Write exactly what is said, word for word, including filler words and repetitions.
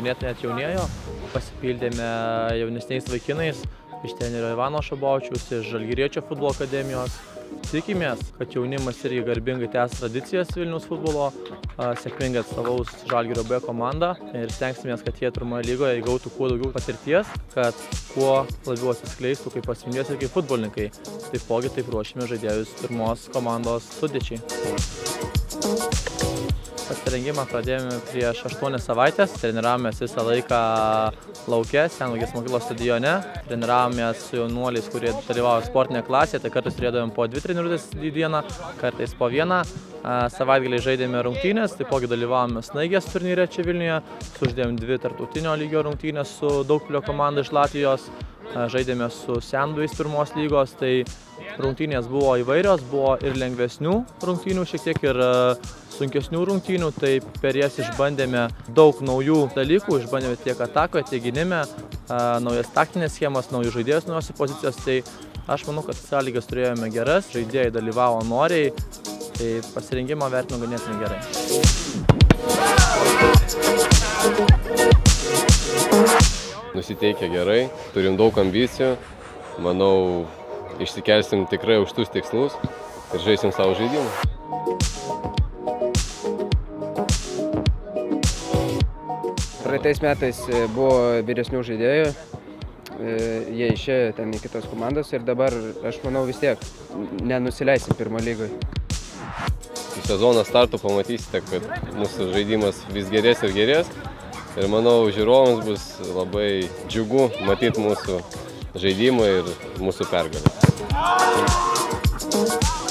ganėtinai atjaunėjo, pasipildėme jaunesniais vaikinais iš trenerio Ivano Šabovičiaus, iš Žalgiriečio futbolo akademijos. Tikimės, kad jaunimas irgi garbingai tęs tradicijas Vilniaus futbolo, sėkmingai atstovaus Žalgirio B komandą ir stengsimės, kad jie pirmoje lygoje įgautų kuo daugiau patirties, kad kuo labiau atsiskleistų kaip asmenybės ir kaip futbolininkai. Taipogi taip ruošime žaidėjus pirmos komandos sudėčiai. Pasirengimą pradėjome prieš aštuonias savaitės, treniravomės visą laiką lauke, Senvagės mokyklos stadione, treniravomės su jaunuoliais, kurie dalyvavo sportinėje klasėje, tai kartais turėdavome po dvi treniruotės į dieną, kartais po vieną. Savaitgaliai žaidėme rungtynės, taipogi dalyvavome Snaigės turnyre čia Vilniuje, sužaidėm dvi tarptautinio lygio rungtynės su Daugpilio komanda iš Latvijos, žaidėme su Senduis pirmos lygos, tai rungtynės buvo įvairios, buvo ir lengvesnių rungtynių, šiek tiek ir sunkesnių rungtynių, tai per jas išbandėme daug naujų dalykų, išbandėme tiek atakoje, tiek gynime, naujas taktinės schemas, naujus žaidėjus, naujose pozicijos, tai aš manau, kad sąlygas turėjome geras, žaidėjai dalyvavo noriai, tai pasirengimą vertinu ganėtinai gerai. Nusiteikę gerai, turim daug ambicijų, manau, išsikelsim tikrai aukštus tikslus ir žaisim savo žaidimą. Praeitais metais buvo vyresnių žaidėjų, jie išėjo ten į kitas komandas ir dabar, aš manau, vis tiek nenusileisim pirmo lygoj. Į sezono starto pamatysite, kad mūsų žaidimas vis gerės ir gerės ir manau, žiūrovams bus labai džiugu matyti mūsų žaidimą ir mūsų pergalę.